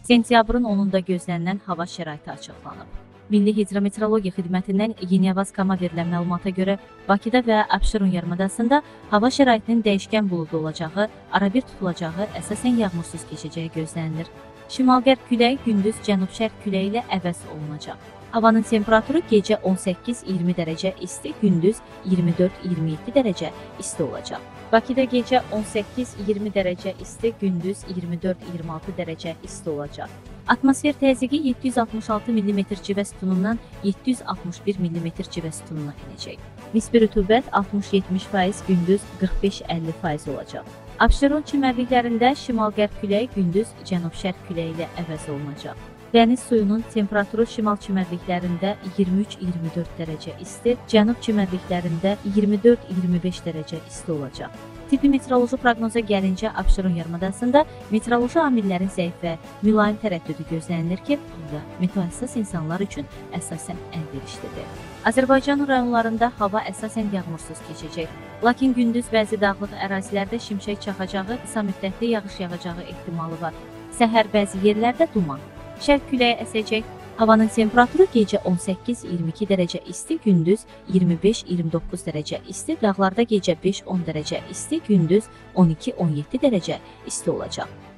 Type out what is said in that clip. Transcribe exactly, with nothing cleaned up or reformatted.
Sentyabrın onunda gözlənilən hava şəraiti açıqlanıb. Milli Hidrometeorologiya Xidmətindən Yeniyavaz-Kama verilən məlumata görə Bakıda və Abşeron yarımadasında hava şəraitinin dəyişkən buludlu olacağı, arabir tutulacağı, əsasən yağmursuz keçəcəyi gözlənilir. Şimal-qərb küləyi gündüz cənub-şərq küləyi ilə əvəz olunacaq. Havanın temperaturu gecə on səkkiz iyirmi dərəcə isti, gündüz iyirmi dörd iyirmi yeddi dərəcə isti olacaq. Bakıda gecə on səkkiz iyirmi dərəcə isti, gündüz iyirmi dörd iyirmi altı dərəcə isti olacaq. Atmosfer təzyiqi yeddi yüz altmış altı millimetr civə sütunundan yeddi yüz altmış bir millimetr civə sütununa enəcək. Nisbi rütubət altmış yetmiş faiz, gündüz qırx beş əlli faiz olacaq. Abşeron çimərliklərində şimal-qərb küləyi gündüz cənub-şərq küləyi ilə əvəz olunacaq. Dəniz suyunun temperaturu şimal çimərliklərində iyirmi üç iyirmi dörd dərəcə isti, cənub çimərliklərində iyirmi dörd iyirmi beş dərəcə isti olacaq. Tibbi meteoroloji proqnoza gəlincə Abşeron yarımadasında meteoroloji amillərin zəif və mülayim tərəddüdü gözlənilir ki, burada meteohəssas insanlar üçün əsasən əlverişlidir. Azərbaycan rayonlarında hava əsasən yağmursuz keçəcək. Lakin gündüz bəzi dağlıq ərazilərdə şimşək çaxacağı, qısa müddətli yağış yağacağı ehtimalı var. Səhər bəzi yerlərdə duman. Şərq küləyi əsəcək. Havanın temperaturu gecə on səkkiz iyirmi iki dərəcə isti, gündüz iyirmi beş iyirmi doqquz dərəcə isti, dağlarda gecə beş on dərəcə isti, gündüz on iki on yeddi dərəcə isti olacaq.